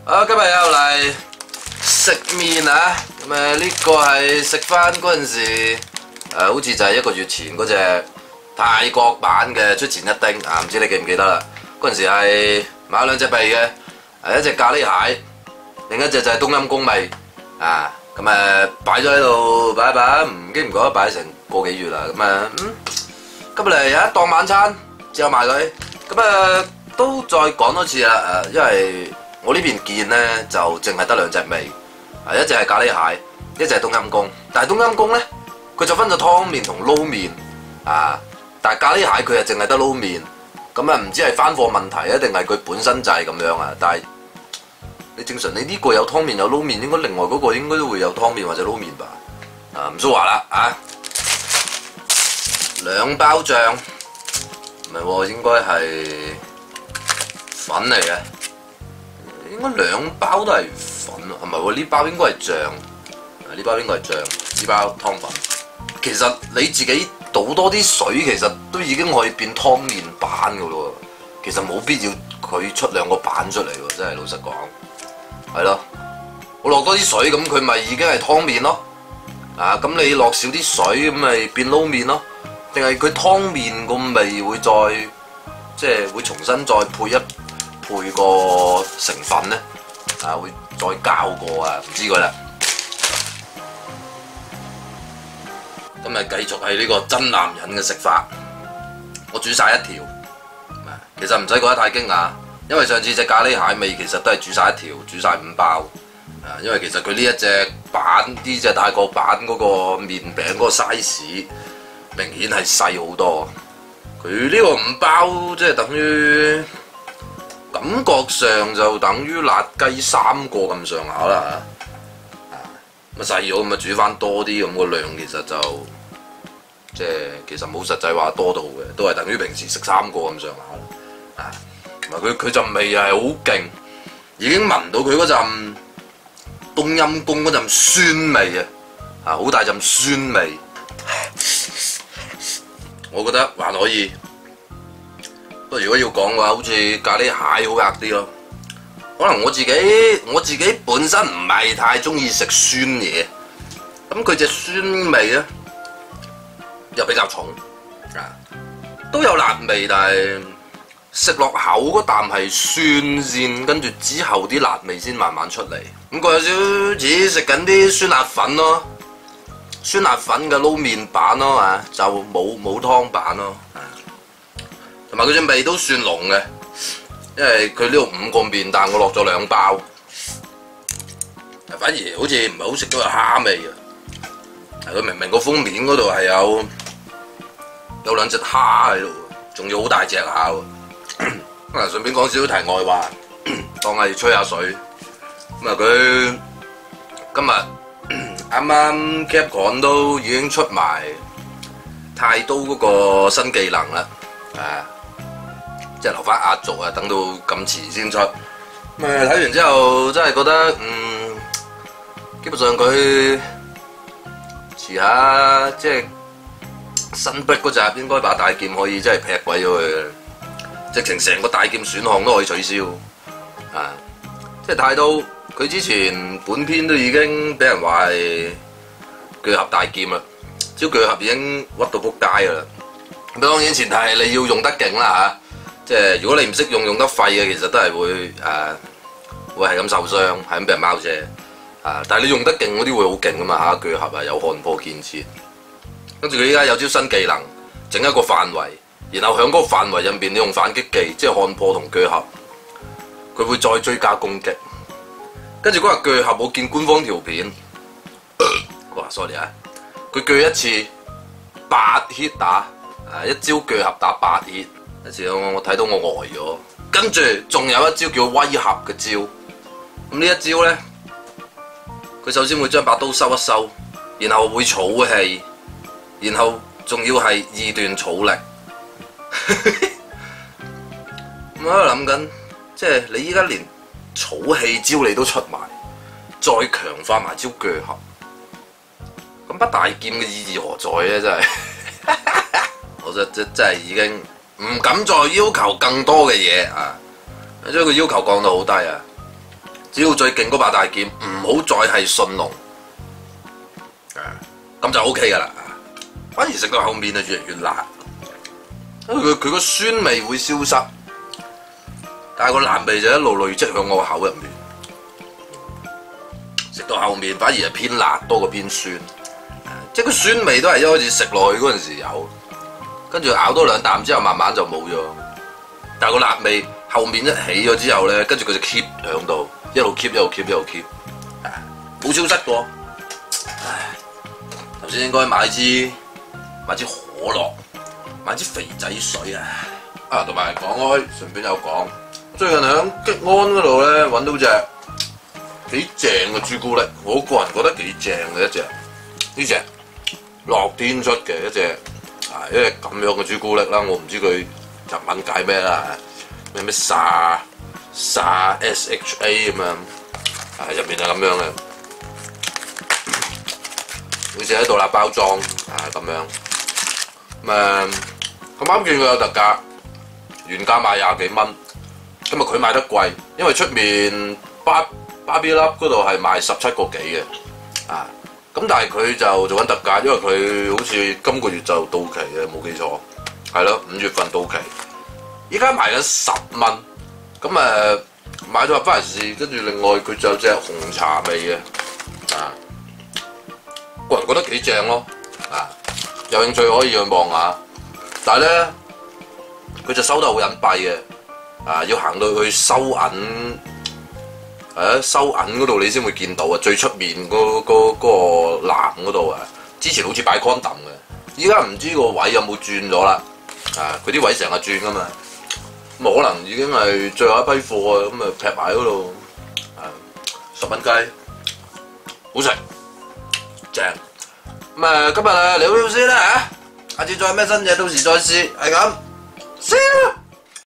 今日又嚟食麵啊！咁呢個係食翻嗰陣時，好似就係1個月前嗰隻泰國版嘅出前一丁啊！唔知你記唔記得啦？嗰陣時係買咗2隻味嘅，一隻咖喱蟹，另一隻就係冬陰功味啊！咁擺咗喺度擺一擺，唔經唔覺擺成個幾月啦！咁今日嚟有一檔晚餐，之後賣佢，咁都再講多次啦！因為我呢邊見呢，就淨係得2隻味，一隻係咖喱蟹，一隻係冬陰功。但係冬陰功呢，佢就分咗湯麵同撈麵啊！但係咖喱蟹佢係淨係得撈麵，咁唔知係翻貨問題啊，定係佢本身就係咁樣啊？但係你正常你呢個有湯麵有撈麵，應該另外嗰個應該都會有湯麵或者撈麵吧？唔蘇話啦啊！2包醬，唔係喎，應該係粉嚟嘅。應該2包都係粉啊，唔係喎，呢包應該係醬，呢包應該係醬，呢包湯粉。其實你自己倒多啲水，其實都已經可以變湯麵版噶咯喎。其實冇必要佢出2個版出嚟喎，真係老實講。係咯，我落多啲水，咁佢咪已經係湯麵咯。咁你落少啲水，咁咪變撈麵咯。定係佢湯麵個味會再即係會重新再配個成分呢，會再教過啊，唔知佢啦。今日繼續係呢個真男人嘅食法，我煮晒1條，其實唔使覺得太驚訝，因為上次隻咖喱蟹味其實都係煮晒1條，煮晒5包，因為其實佢呢一隻版呢隻泰國版嗰個麵餅嗰個 size 明顯係細好多，佢呢個5包即係等於。感覺上就等於辣雞3個咁上下啦嚇，細咗咁煮翻多啲咁個量，其實就即係其實冇實際話多到嘅，都係等於平時食3個咁上下啦。同埋佢陣味又係好勁，已經聞到佢嗰陣冬陰功嗰陣酸味啊，好大陣酸味，我覺得還可以。不過如果要講嘅話，好似咖喱蟹好吔啲咯。可能我自己本身唔係太中意食酸嘢，咁佢隻酸味咧又比較重，都有辣味，但係食落口嗰啖係酸先，跟住之後啲辣味先慢慢出嚟。咁佢有少少似食緊啲酸辣粉咯，酸辣粉嘅撈麵版咯，就冇湯版咯。同埋佢隻味都算濃嘅，因為佢呢度5個麵，但我落咗2包，反而好似唔係好食到個蝦味啊！佢明明個封面嗰度係有2隻蝦喺度，仲要好大隻下喎。順便講少少題外話，當係吹下水。佢今日啱啱 Capcom 都已經出埋太刀嗰個新技能啦，即係留翻壓軸啊，等到咁遲先出。睇完之後真係覺得基本上佢遲下即係新 break 嗰集應該把大劍可以真係劈鬼咗佢嘅，直情成個大劍選項都可以取消。即係太刀佢之前本篇都已經俾人話係巨俠大劍啦，招巨俠已經屈到仆街噶啦。咁當然前提係你要用得勁啦即係如果你唔識用得廢嘅，其實都係會係咁受傷，係咁俾人貓啫。但係你用得勁嗰啲會好勁噶嘛巨俠有看破建設。跟住佢依家有招新技能，整一個範圍，然後喺嗰個範圍入邊你用反擊技，即係看破同巨俠，佢會再追加攻擊。跟住嗰日巨俠我見官方條片，哇 sorry 佢鋸一次8 hit 打，一招巨俠打8 hit。一次我睇到我呆咗，跟住仲有一招叫威嚇嘅招，咁呢一招呢，佢首先會將把刀收一收，然後會儲氣，然後仲要係2段儲力。咁我喺度諗緊，即係你依家連儲氣招你都出埋，再強化埋招巨俠，咁把大劍嘅意義何在呢？真係，我真係已經唔敢再要求更多嘅嘢啊！將個要求降到好低啊！ 只要最勁嗰把大劍唔好再係順龍，咁就 OK 噶啦。反而食到後面啊越嚟越辣，因為佢個酸味會消失，但係個辣味就一路累積喺我口入面。食到後面反而係偏辣多過偏酸，即係個酸味都係一開始食落去嗰陣時有，跟住咬多兩啖之後慢慢就冇咗。但係個辣味後面一起咗之後咧，跟住佢就 keep 喺度，一路 keep 一路 keep 一路 keep，冇消失過。頭先應該買支可樂，買支肥仔水啊！同埋講開，順便有講，最近喺激安嗰度咧揾到隻幾正嘅朱古力，我個人覺得幾正嘅一隻，呢隻樂天出嘅一隻咁樣嘅朱古力啦，我唔知佢日文解咩啦，咩沙 SHA 咁樣，入面係咁樣嘅，好似喺度啦包裝咁樣，咁啱見佢有特價，原價賣20幾蚊，咁佢賣得貴，因為出面芭比粒嗰度係賣17個幾嘅，咁但係佢就做緊特價，因為佢好似今個月就到期嘅，冇記錯，係咯，5月份到期，依家賣緊10蚊，咁買咗翻嚟試，跟住另外佢就有隻紅茶味嘅，個人覺得幾正咯，有興趣可以去望下，但係咧佢就收得好隱蔽嘅，要行到去收銀。收銀嗰度你先會見到啊，最出面嗰個欄嗰度啊，之前好似擺 condom 嘅，依家唔知個位有冇轉咗啦，佢啲位成日轉噶嘛，咁可能已經係最後一批貨啊，咁劈埋嗰度，10蚊雞，好食，正，咁今日嚟到先啦下次再有咩新嘢到時再試，係咁，先。